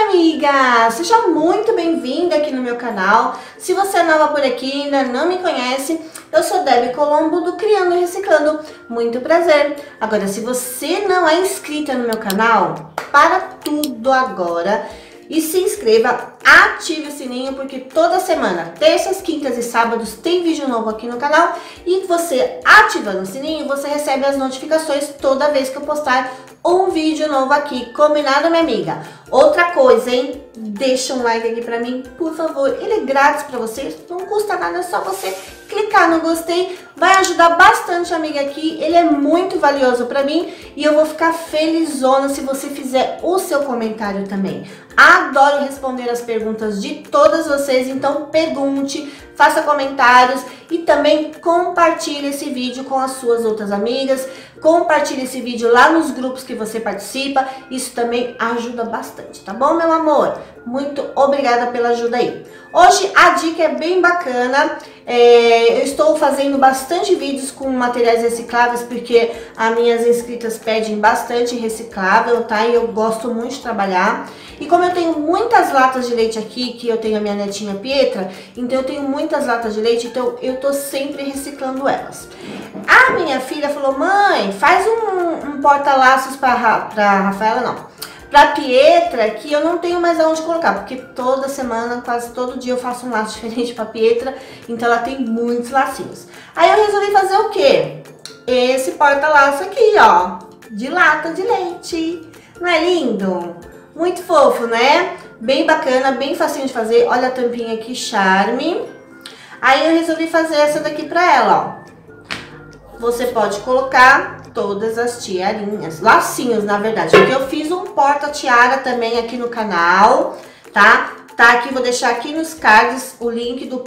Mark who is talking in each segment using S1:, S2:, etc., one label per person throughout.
S1: amiga! Seja muito bem-vinda aqui no meu canal. Se você é nova por aqui e ainda não me conhece, eu sou Debbie Colombo do Criando e Reciclando. Muito prazer! Agora, se você não é inscrita no meu canal, para tudo agora e se inscreva, ative o sininho, porque toda semana, terças, quintas e sábados, tem vídeo novo aqui no canal. E você ativando o sininho, você recebe as notificações toda vez que eu postar um vídeo novo aqui, combinado, minha amiga? Outra coisa, hein? Deixa um like aqui pra mim, por favor. Ele é grátis pra você, não custa nada, é só você clicar no gostei. Vai ajudar bastante a amiga aqui, ele é muito valioso pra mim e eu vou ficar felizona se você fizer o seu comentário também. Adoro responder as perguntas de todas vocês, então pergunte, faça comentários e também compartilhe esse vídeo com as suas outras amigas. Compartilhe esse vídeo lá nos grupos que você participa, isso também ajuda bastante, tá bom, meu amor? Muito obrigada pela ajuda aí. Hoje a dica é bem bacana, eu estou fazendo bastante vídeos com materiais recicláveis porque as minhas inscritas pedem bastante reciclável, tá? E eu gosto muito de trabalhar. E como eu tenho muitas latas de leite aqui, que eu tenho a minha netinha Pietra, então eu tenho muitas latas de leite, então eu tô sempre reciclando elas. A minha filha falou: mãe, faz um porta-laços pra Rafaela, não, pra Pietra, que eu não tenho mais aonde colocar, porque toda semana, quase todo dia eu faço um laço diferente pra Pietra, então ela tem muitos lacinhos. Aí eu resolvi fazer o quê? Esse porta-laço aqui, ó, de lata de leite. Não é lindo? Muito fofo, né? Bem bacana, bem facinho de fazer. Olha a tampinha aqui, charme. Aí eu resolvi fazer essa daqui pra ela, ó. Você pode colocar todas as tiarinhas, lacinhos, na verdade, porque eu fiz um porta-tiara também aqui no canal, tá? Tá aqui, vou deixar aqui nos cards o link do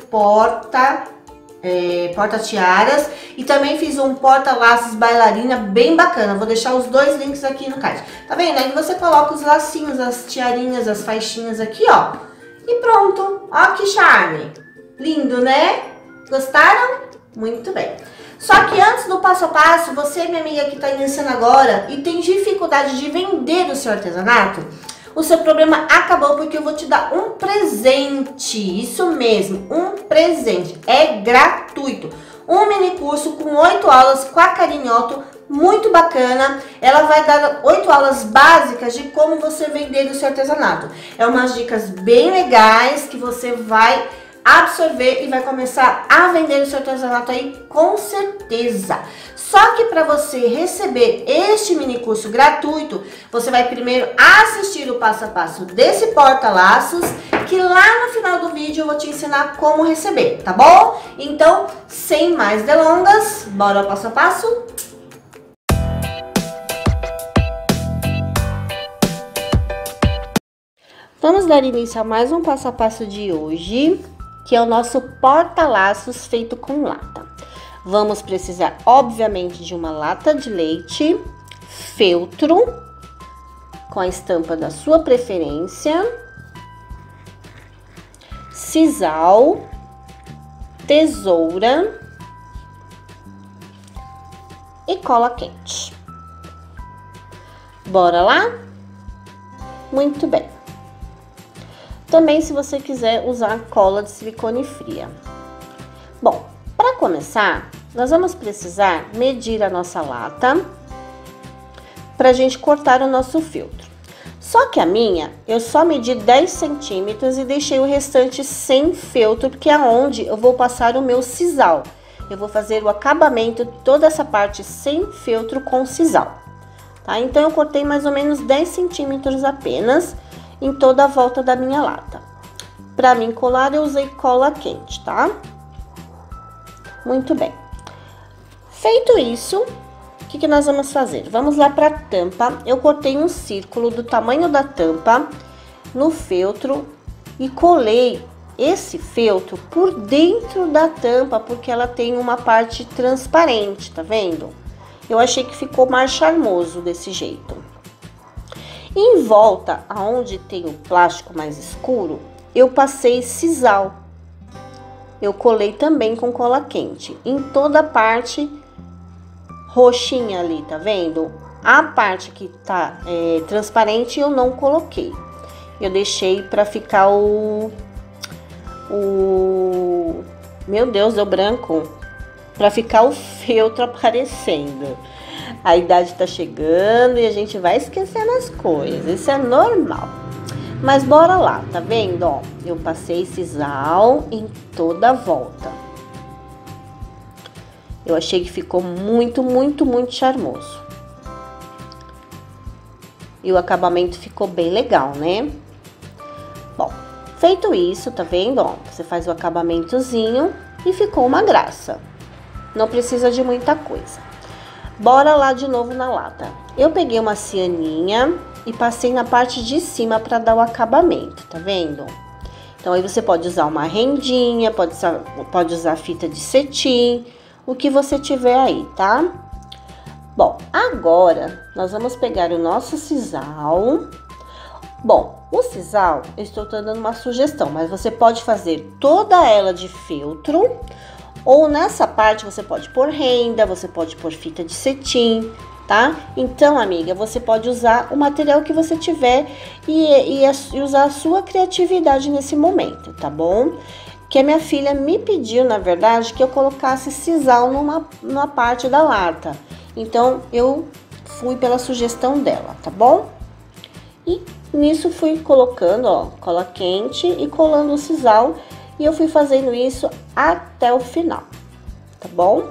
S1: porta-tiaras, e também fiz um porta-laços bailarina bem bacana. Vou deixar os dois links aqui no card. Tá vendo? Aí você coloca os lacinhos, as tiarinhas, as faixinhas aqui, ó. E pronto. Ó que charme. Lindo, né? Gostaram? Muito bem. Só que antes do passo a passo, você, minha amiga que tá iniciando agora e tem dificuldade de vender o seu artesanato, o seu problema acabou, porque eu vou te dar um presente. Isso mesmo, um presente. É gratuito. Um mini curso com 8 aulas com a Karine Otto, muito bacana. Ela vai dar 8 aulas básicas de como você vender o seu artesanato. É umas dicas bem legais que você vai absorver e vai começar a vender o seu artesanato aí com certeza. Só que para você receber este mini curso gratuito, você vai primeiro assistir o passo a passo desse porta-laços, que lá no final do vídeo eu vou te ensinar como receber, tá bom? Então, sem mais delongas, bora ao passo a passo? Vamos dar início a mais um passo a passo de hoje, que é o nosso porta-laços feito com lata. Vamos precisar, obviamente, de uma lata de leite, feltro, com a estampa da sua preferência, sisal, tesoura e cola quente. Bora lá? Muito bem. Também, se você quiser usar cola de silicone fria. Bom, para começar, nós vamos precisar medir a nossa lata para a gente cortar o nosso feltro. Só que a minha, eu só medi 10 centímetros e deixei o restante sem feltro, porque é onde eu vou passar o meu sisal. Eu vou fazer o acabamento, toda essa parte sem feltro com sisal, tá? Então, eu cortei mais ou menos 10 centímetros apenas em toda a volta da minha lata. Para mim colar, eu usei cola quente, tá? Muito bem. Feito isso, o que nós vamos fazer? Vamos lá para a tampa. Eu cortei um círculo do tamanho da tampa no feltro e colei esse feltro por dentro da tampa, porque ela tem uma parte transparente, tá vendo? Eu achei que ficou mais charmoso desse jeito. Em volta, aonde tem o plástico mais escuro, eu passei sisal. Eu colei também com cola quente em toda a parte roxinha ali, tá vendo? A parte que tá transparente eu não coloquei. eu deixei pra ficar meu Deus, deu branco. Pra ficar o feltro aparecendo. A idade tá chegando e a gente vai esquecendo as coisas. Isso é normal. Mas bora lá, tá vendo? Ó, eu passei sisal em toda a volta. Eu achei que ficou muito, muito, muito charmoso. E o acabamento ficou bem legal, né? Bom, feito isso, tá vendo? Ó, você faz o acabamentozinho e ficou uma graça. Não precisa de muita coisa. Bora lá de novo na lata. Eu peguei uma cianinha e passei na parte de cima para dar o acabamento, tá vendo? Então aí você pode usar uma rendinha, pode usar fita de cetim, o que você tiver aí, tá? Bom, agora nós vamos pegar o nosso sisal. Bom, o sisal, eu estou dando uma sugestão, mas você pode fazer toda ela de feltro, ou nessa parte você pode pôr renda, você pode pôr fita de cetim, tá? Então, amiga, você pode usar o material que você tiver e usar a sua criatividade nesse momento, tá bom? Que a minha filha me pediu, na verdade, que eu colocasse sisal numa parte da lata. Então, eu fui pela sugestão dela, tá bom? E nisso fui colocando, ó, cola quente e colando o sisal. E eu fui fazendo isso até o final, tá bom?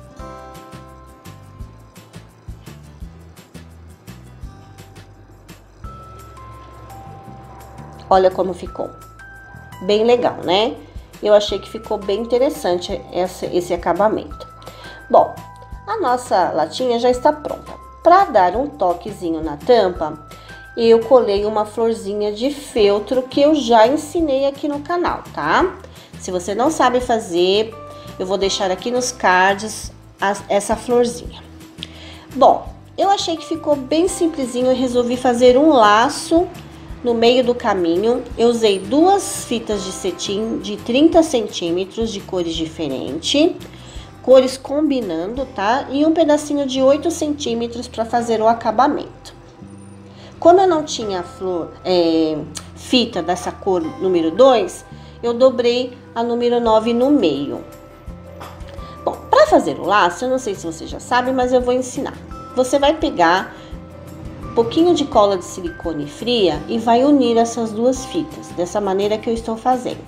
S1: Olha como ficou. Bem legal, né? Eu achei que ficou bem interessante esse acabamento. Bom, a nossa latinha já está pronta. Para dar um toquezinho na tampa, eu colei uma florzinha de feltro que eu já ensinei aqui no canal, tá? Se você não sabe fazer, eu vou deixar aqui nos cards essa florzinha. Bom, eu achei que ficou bem simplesinho e resolvi fazer um laço no meio do caminho. Eu usei 2 fitas de cetim de 30 centímetros de cores diferentes, cores combinando, tá? E um pedacinho de 8 centímetros para fazer o acabamento. Como eu não tinha fita dessa cor número 2, eu dobrei a número 9 no meio. Bom, para fazer o laço, eu não sei se você já sabe, mas eu vou ensinar. Você vai pegar um pouquinho de cola de silicone fria e vai unir essas 2 fitas, dessa maneira que eu estou fazendo.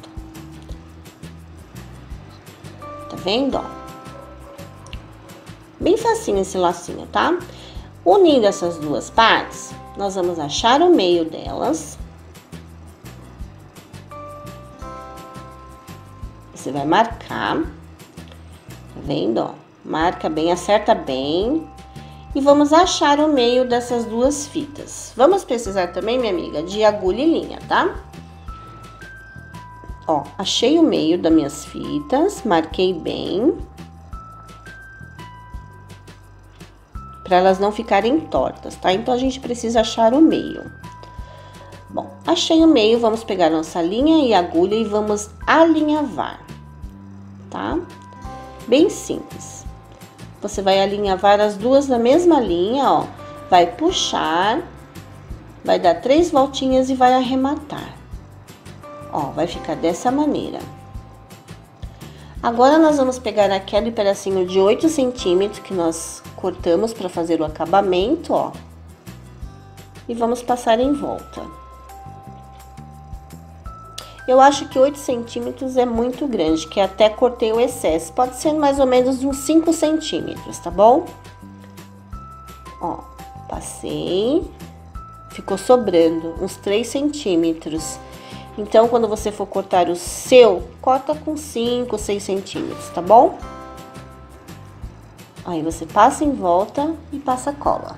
S1: Tá vendo, ó? Bem facinho esse lacinho, tá? Unindo essas 2 partes, nós vamos achar o meio delas. Você vai marcar, tá vendo, ó? Marca bem, acerta bem. E vamos achar o meio dessas 2 fitas. Vamos precisar também, minha amiga, de agulha e linha, tá? Ó, achei o meio das minhas fitas, marquei bem. Para elas não ficarem tortas, tá? Então, a gente precisa achar o meio. Bom, achei o meio, vamos pegar nossa linha e agulha e vamos alinhavar, tá? Bem simples. Você vai alinhavar as 2 na mesma linha, ó. Vai puxar, vai dar 3 voltinhas e vai arrematar. Ó, vai ficar dessa maneira. Agora, nós vamos pegar aquele pedacinho de 8 centímetros que nós cortamos para fazer o acabamento, ó. E vamos passar em volta. Eu acho que 8 centímetros é muito grande, que até cortei o excesso. Pode ser mais ou menos uns 5 centímetros, tá bom? Ó, passei. Ficou sobrando uns 3 centímetros. Então, quando você for cortar o seu, corta com 5, 6 centímetros, tá bom? Aí, você passa em volta e passa cola.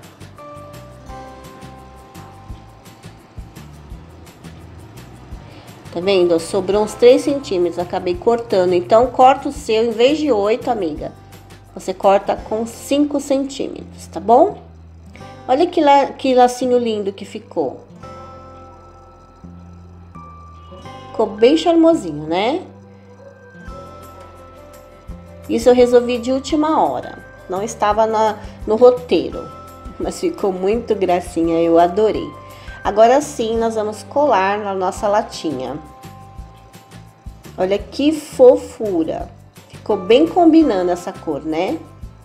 S1: Tá vendo? Sobrou uns 3 centímetros, acabei cortando. Então, corta o seu, em vez de 8, amiga, você corta com 5 centímetros, tá bom? Olha que lacinho lindo que ficou. Ficou bem charmosinho, né? Isso eu resolvi de última hora. Não estava no roteiro, mas ficou muito gracinha, eu adorei. Agora sim, nós vamos colar na nossa latinha. Olha que fofura. Ficou bem combinando essa cor, né?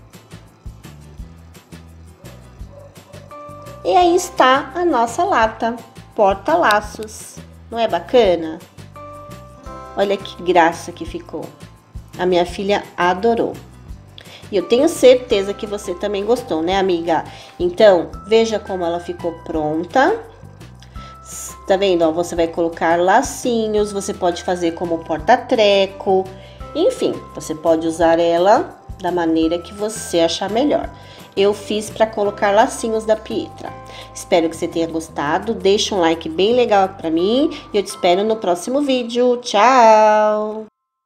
S1: E aí está a nossa lata porta-laços. Não é bacana? Olha que graça que ficou. A minha filha adorou. E eu tenho certeza que você também gostou, né, amiga? Então, veja como ela ficou pronta. Tá vendo? Ó, você vai colocar lacinhos, você pode fazer como porta-treco. Enfim, você pode usar ela da maneira que você achar melhor. Eu fiz para colocar lacinhos da Pietra. Espero que você tenha gostado. Deixa um like bem legal para mim e eu te espero no próximo vídeo. Tchau!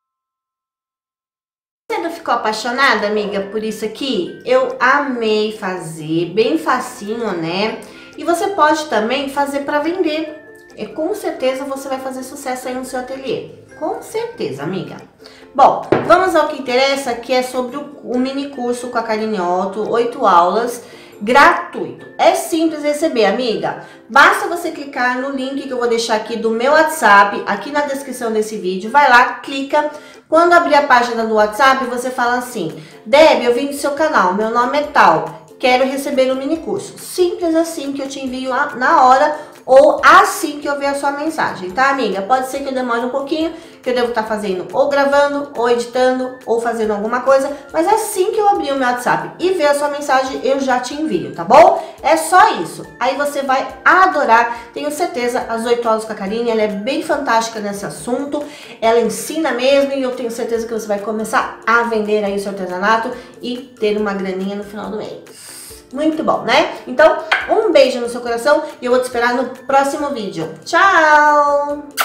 S1: Você não ficou apaixonada, amiga, por isso aqui? Eu amei fazer, bem facinho, né? E você pode também fazer para vender. E com certeza você vai fazer sucesso aí no seu ateliê. Com certeza, amiga. Bom, vamos ao que interessa, que é sobre o mini curso com a Karine Otto, 8 aulas, gratuito. É simples receber, amiga. Basta você clicar no link que eu vou deixar aqui do meu WhatsApp, aqui na descrição desse vídeo. Vai lá, clica. Quando abrir a página do WhatsApp, você fala assim: Deb, eu vim do seu canal, meu nome é tal, quero receber o mini curso. Simples assim, que eu te envio na hora ou assim que eu ver a sua mensagem, tá, amiga? Pode ser que eu demore um pouquinho, que eu devo estar fazendo ou gravando, ou editando, ou fazendo alguma coisa, mas assim que eu abrir o meu WhatsApp e ver a sua mensagem, eu já te envio, tá bom? É só isso. Aí você vai adorar, tenho certeza, as 8 aulas com a Karine, ela é bem fantástica nesse assunto, ela ensina mesmo e eu tenho certeza que você vai começar a vender aí o seu artesanato e ter uma graninha no final do mês. Muito bom, né? Então, um beijo no seu coração e eu vou te esperar no próximo vídeo. Tchau!